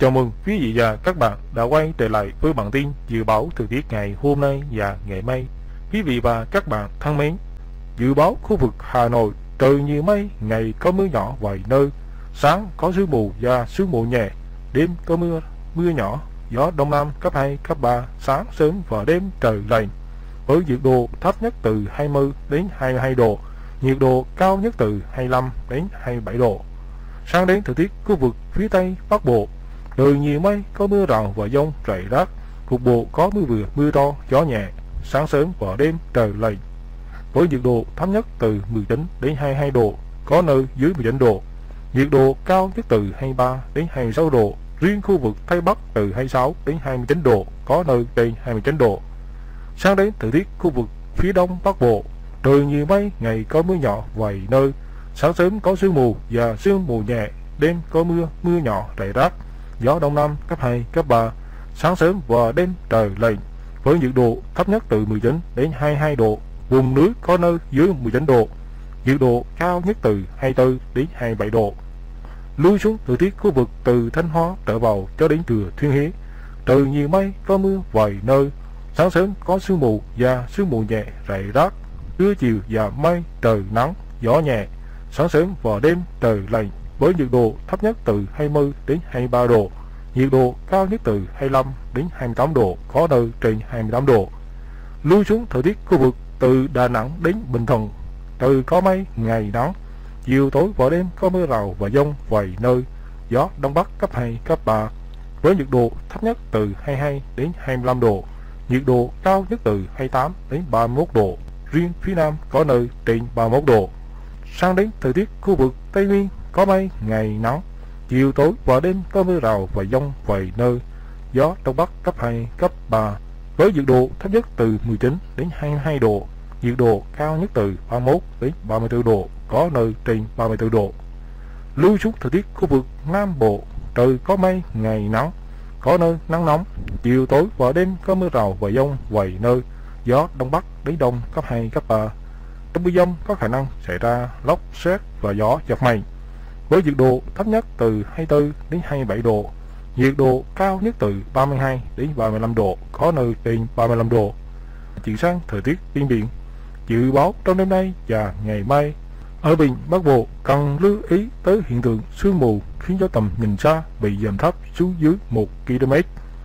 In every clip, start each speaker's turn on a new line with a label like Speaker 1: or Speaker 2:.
Speaker 1: Chào mừng quý vị và các bạn đã quay trở lại với bản tin dự báo thời tiết ngày hôm nay và ngày mai. Quý vị và các bạn thân mến, dự báo khu vực Hà Nội trời nhiều mây, ngày có mưa nhỏ vài nơi, sáng có sương mù và sương mù nhẹ, đêm có mưa nhỏ, gió đông nam cấp 2, cấp 3, sáng sớm và đêm trời lạnh, với nhiệt độ thấp nhất từ 20 đến 22 độ, nhiệt độ cao nhất từ 25 đến 27 độ. Sang đến thời tiết khu vực phía Tây Bắc Bộ, trời nhiều mây, có mưa rào và dông rải rác, cục bộ có mưa vừa mưa to, gió nhẹ, sáng sớm và đêm trời lạnh, với nhiệt độ thấp nhất từ 19 đến 22 độ, có nơi dưới 19 độ, nhiệt độ cao nhất từ 23 đến 26 độ, riêng khu vực Tây Bắc từ 26 đến 29 độ, có nơi trên 29 độ. Sang đến thời tiết khu vực phía Đông Bắc Bộ, trời nhiều mây, ngày có mưa nhỏ vài nơi, sáng sớm có sương mù và sương mù nhẹ, đêm có mưa nhỏ rải rác, gió đông nam cấp 2, cấp 3, sáng sớm và đêm trời lạnh, với nhiệt độ thấp nhất từ 19 đến 22 độ, vùng núi có nơi dưới 19 độ, nhiệt độ cao nhất từ 24 đến 27 độ. Lui xuống thời tiết khu vực từ Thanh Hóa trở vào cho đến Thừa Thiên Huế, trời nhiều mây, có mưa vài nơi, sáng sớm có sương mù và sương mù nhẹ rải rác, trưa chiều và mây, trời nắng, gió nhẹ, sáng sớm và đêm trời lạnh, với nhiệt độ thấp nhất từ 20 đến 23 độ, nhiệt độ cao nhất từ 25 đến 28 độ, có nơi trên 28 độ. Lui xuống thời tiết khu vực từ Đà Nẵng đến Bình Thuận, trời có mây, ngày nắng, chiều tối và đêm có mưa rào và dông vài nơi, gió đông bắc cấp 2, cấp 3, với nhiệt độ thấp nhất từ 22 đến 25 độ, nhiệt độ cao nhất từ 28 đến 31 độ, riêng phía Nam có nơi trên 31 độ. Sang đến thời tiết khu vực Tây Nguyên, có mây, ngày nắng, chiều tối và đêm có mưa rào và dông vài nơi, gió đông bắc cấp 2, cấp 3, với nhiệt độ thấp nhất từ 19 đến 22 độ, nhiệt độ cao nhất từ 31 đến 34 độ, có nơi trên 34 độ. Lui xuống thời tiết khu vực Nam Bộ, trời có mây, ngày nắng, có nơi nắng nóng, chiều tối và đêm có mưa rào và dông vài nơi, gió đông bắc đến đông cấp 2, cấp 3. Trong mưa dông có khả năng xảy ra lốc sét và gió giật mạnh, với nhiệt độ thấp nhất từ 24 đến 27 độ, nhiệt độ cao nhất từ 32 đến 35 độ, có nơi trên 35 độ. Chuyển sang thời tiết trên biển, dự báo trong đêm nay và ngày mai, ở Vịnh Bắc Bộ cần lưu ý tới hiện tượng sương mù khiến cho tầm nhìn xa bị giảm thấp xuống dưới 1 km.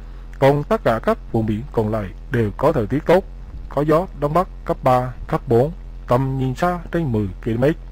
Speaker 1: Còn tất cả các vùng biển còn lại đều có thời tiết tốt, có gió đông bắc cấp 3, cấp 4, tầm nhìn xa trên 10 km.